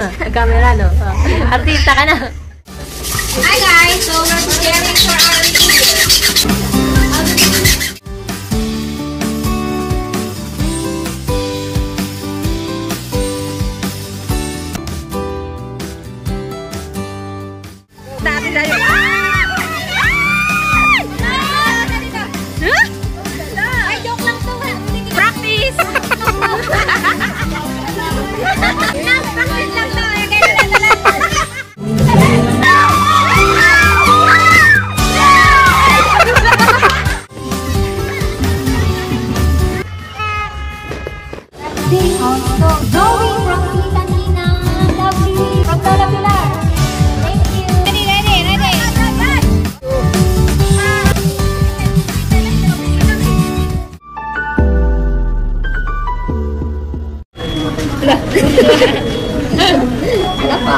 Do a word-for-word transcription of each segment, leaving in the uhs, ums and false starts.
Camera, no? Oh. Artista ka na. Hi guys! So we're preparing for our Dati na yun. Ay, joke lang to. Practice! Practice lang to. Going from Tita Nina, lovely, from Lola Pilar. Thank you. Ready, ready, ready. Ano pa?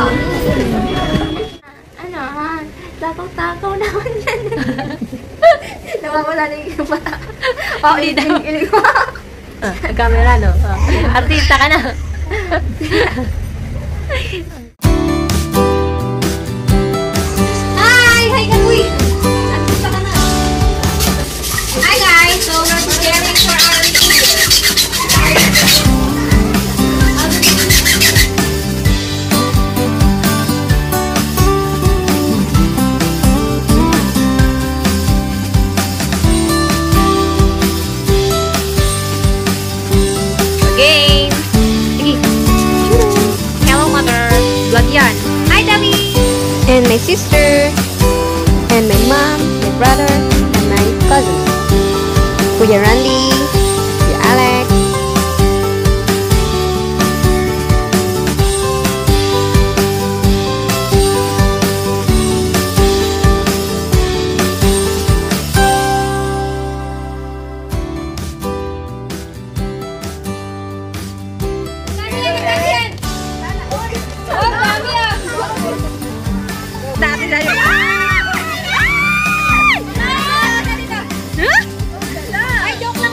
Ano? Takaw-takaw naman yan. Nawawala na yung mata. Oh, ilig mo. Camera, no? Oh. Artista ka na. Hi! Hi, Kamuy! Artista ka na. Hi guys! So we're preparing for our Game! Sige. Hello, mother. Vlog yan. Hi, Davi! And my sister, and my mom, my brother, and my cousins. Kuya Randy, Kuya Alex. Dati na yun. Ay, joke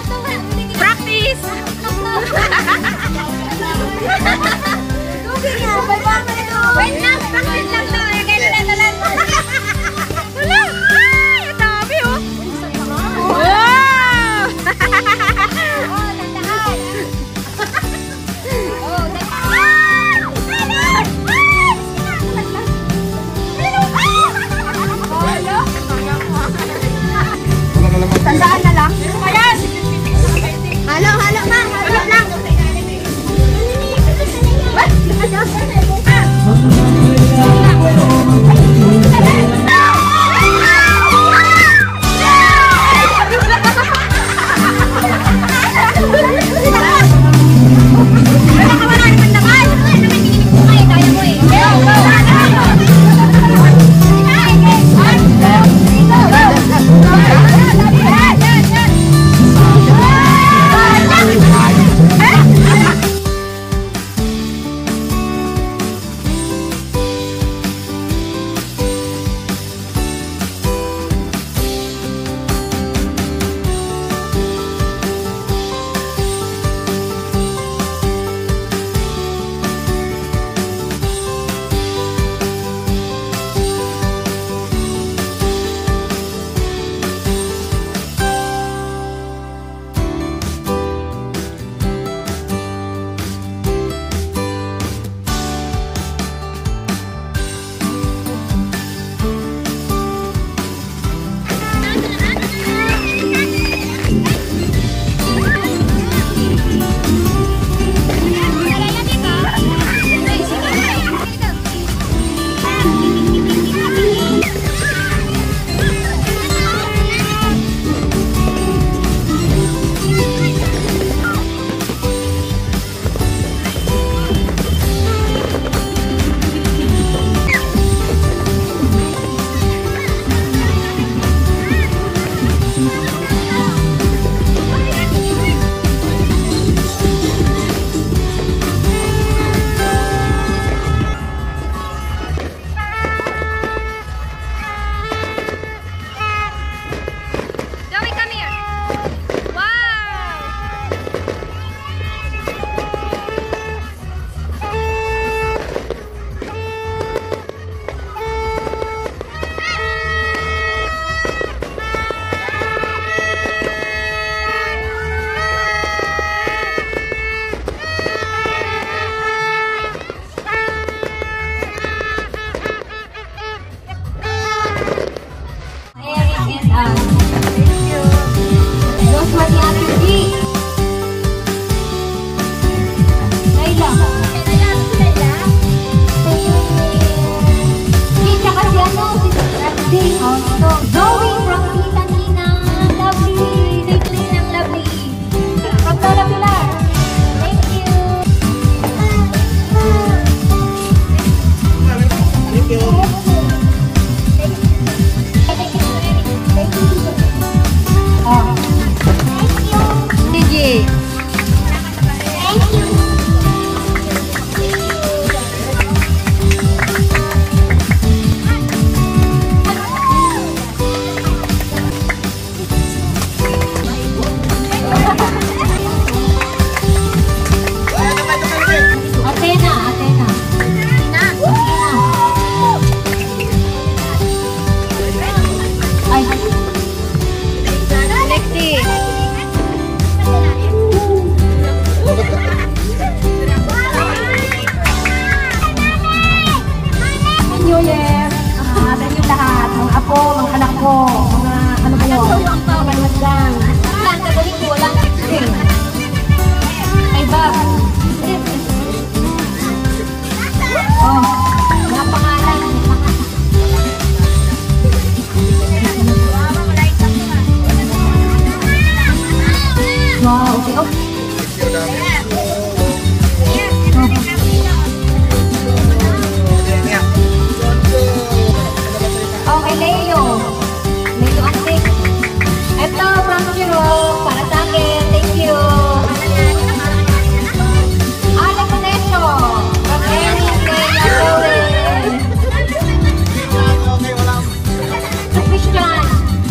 anak ko. Mga ano kayo? Mga manuwas lang. Lang, gagawin ko. Walang okay. Ay, Bob. Oh, mga pangalan. Wow, okay. Oh. Okay, Leo. Leo Antik. Ito, from Europe. Para sa akin. Thank you. Alex Nesho. From Erin. Kaya Lauren. Christian.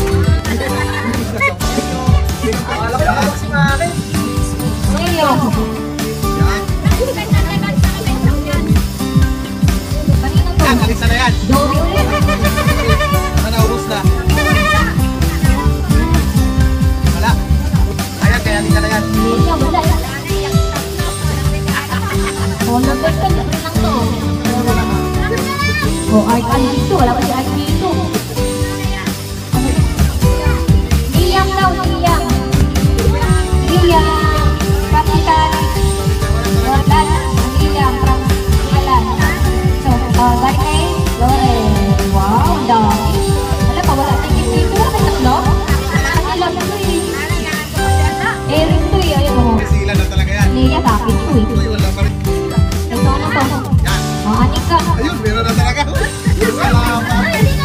Leo. Yan, alisa na yan. Joey ulit. Ano, urus na. Wala. Ayan, kaya alisa na yan. Leo, wala. Oh, number ten. Ito lang to. Oh, Art Art dito. Wala pa si Art dito. Liam daw, Liam. Liam. Kapitan. Jordan. Liam. Pangalan. So, uh, by name, Lauren. Wow, ang dami. Wala pa, wala tingin dito. Wala kayo tatlo? Ang alam ko eh. Erin to eh. Ayun mo. Sila na talaga yan. Leia, kapit to eh. Uy, wala pa rin. Ito ano to? Yan. Oh, Anika. Ayun, meron na talaga. Salamat.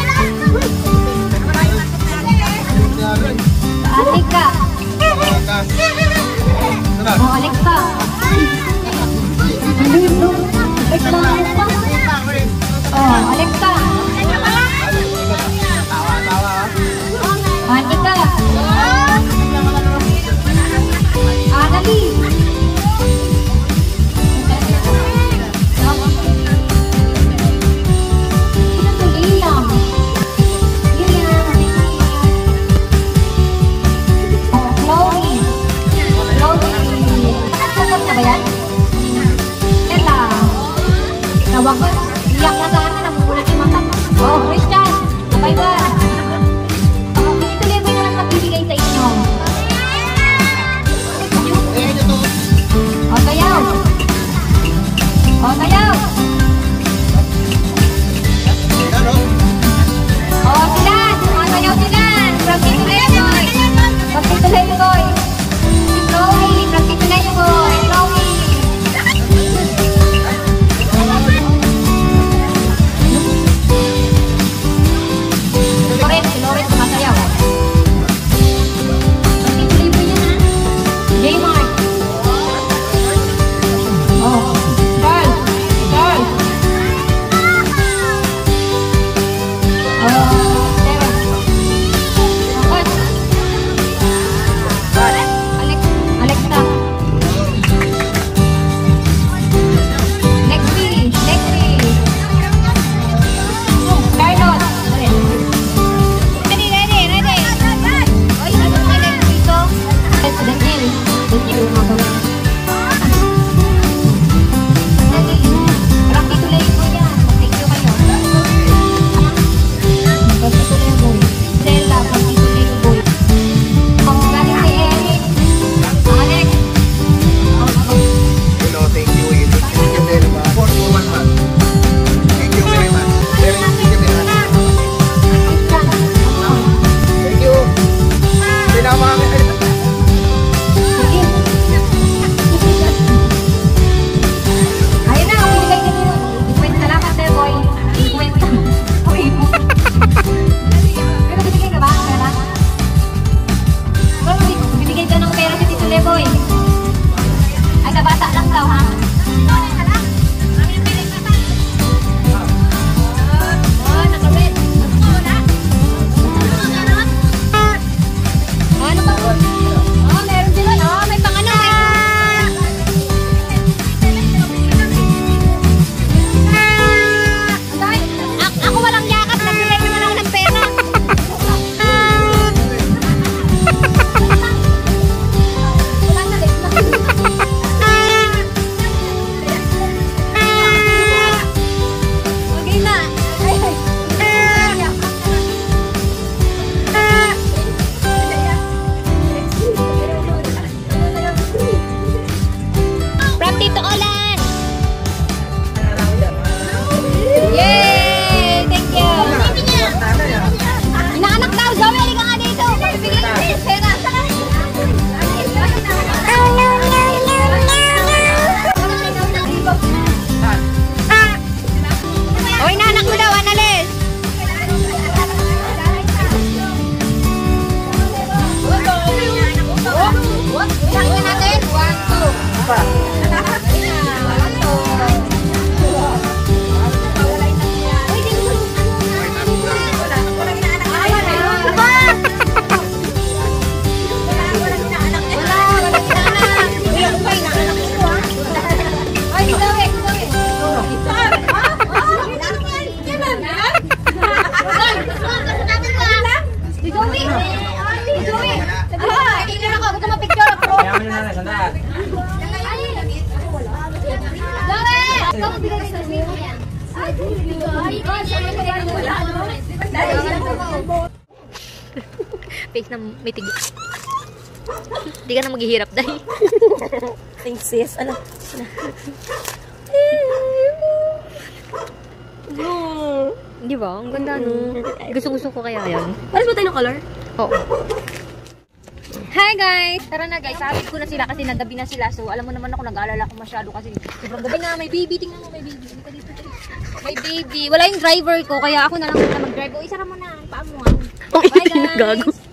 Anika. Salamat. Sunod. Oh, Alexa. Ano yun to? Alexa. Oh, Alexa. Tawa, tawa. Anika. Anali. Sino to? Liam. Liam. Oh, Chloe. Chloe. Sagot na ba yan? Ella. Tawag ko. Iyak na sana. Namulat yung mata. Oh, Christian. Sabay ba? Oh, pinituloy mo na lang magbibigay sa inyo. Ayan nyo to. Oh, tayaw. Oh, tayaw. Ayan, oh. Oh, silan. Oh, tayaw silan. From Tito Lemoy. From Tito Lemoy. Si Chloe. From Tito Lemoy. Chloe. Loren, si Loren sumasayaw. From Tito Lemoy yan, ha? J-Mark. Oh, Carl. Carl. Oh, Sarah. What? Alex, Alexa. Lexi, Lexi. Carlos. Ready, ready, ready. Oy, ano nga Lexi ito? Yes, Daniel. Daniel, mga Dali. Parang tituloy ko yan. Thank you kayo. Face na may tigil. Hindi ka na maghihirap dahil. Thanks sis. Ano? Di ba? Ang ganda no. Gusto-gusto ko kaya yan. Pares ba tayo ng color? Oo. Hi guys! Tara na guys, sabi ko na sila kasi nagabi na sila. So alam mo naman ako, nag-aalala ko masyado kasi sobrang gabi na, may baby. Tingnan mo, may baby. Dito, dito, dito. May baby. Wala yung driver ko, kaya ako na lang muna mag-drive. O, isara mo na. Paa mo ah. Oh, Bye hindi na gago. guys!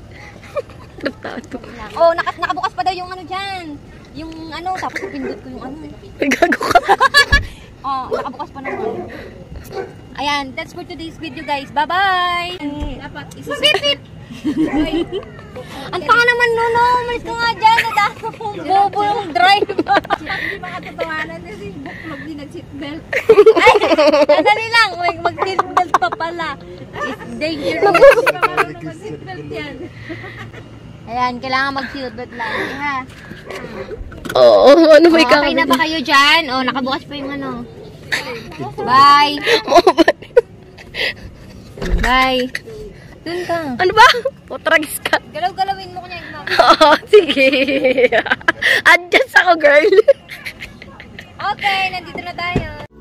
Oh, naka nakabukas pa daw yung ano dyan. Yung ano, tapos napindot ko yung ano. Gago ka. Oh, nakabukas pa naman. Ayan, that's for today's video guys. Bye-bye! Dapat isisipit! Ang tanga naman no, no. Malis ka nga dyan. Nadasa kong bobo yung drive. Hindi makatotohanan kasi buklog din nag-seatbelt. Ay, nadali lang. Mag-seatbelt pa pala. It's dangerous. Mag-seatbelt yan. Ayan, kailangan mag-seatbelt lang. Ha? Oo, ano ba Oh, ikaw? okay na ba kayo dyan? Oh, nakabukas pa yung ano. Bye! Bye! Dun ka. Ano ba? O, tragis ka. Galaw-galawin mo ko niya, ma'am. Oo, sige. Adjust ako, girl. Okay, nandito na tayo.